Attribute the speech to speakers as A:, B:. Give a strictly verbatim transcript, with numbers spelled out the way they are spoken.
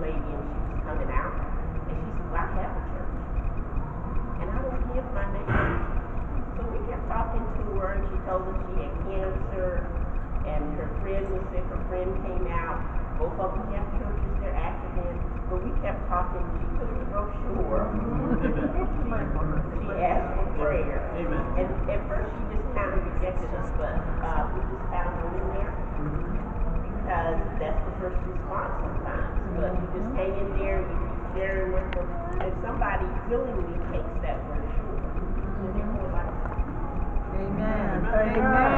A: lady and she was coming out. And she said, well, I have a church. And I don't give my name. So we kept talking to her and she told us she had cancer and her friend was sick. Her friend came out. Both of them have churches they're active in. But we kept talking. She took the brochure. She asked for prayer.
B: Amen.
A: And at first she just kind of rejected us, but uh, we just kind of hung in there. Because that's the first response sometimes. But you just hang in there, you keep sharing with them, and somebody willingly takes that brochure. And they're more like,
C: Amen.
B: Amen.
C: Amen.